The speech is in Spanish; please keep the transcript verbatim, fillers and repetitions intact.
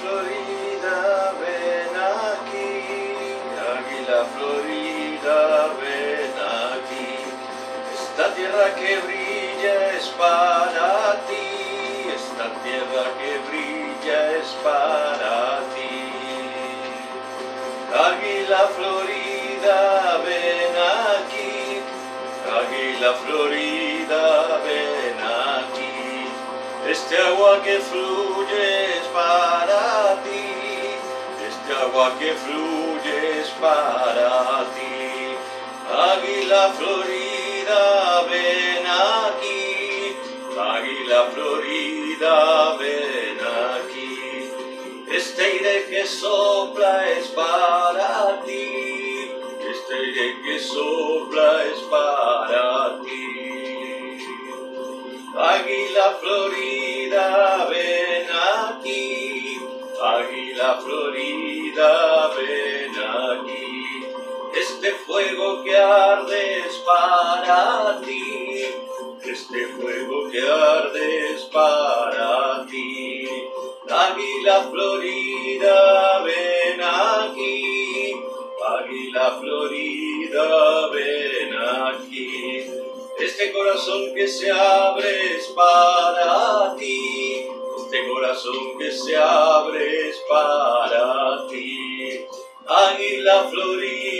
Florida, ven aquí. Águila Florida, ven aquí. Esta tierra que brilla es para ti. Esta tierra que brilla es para ti. Águila Florida, ven aquí. Águila Florida, ven aquí. Este agua que fluye es para ti. Este agua que fluye es para ti. Águila Florida, ven aquí. Águila Florida, ven aquí. Este aire que sopla es para ti. Este aire que sopla es para ti. Águila Florida, ven aquí. Águila Florida, ven aquí. Este fuego que arde es para ti. Este fuego que arde es para ti. Águila Florida, ven aquí. Águila Florida, ven aquí. Este corazón que se abre es para ti. Este corazón que se abre es para ti. Águila Florida.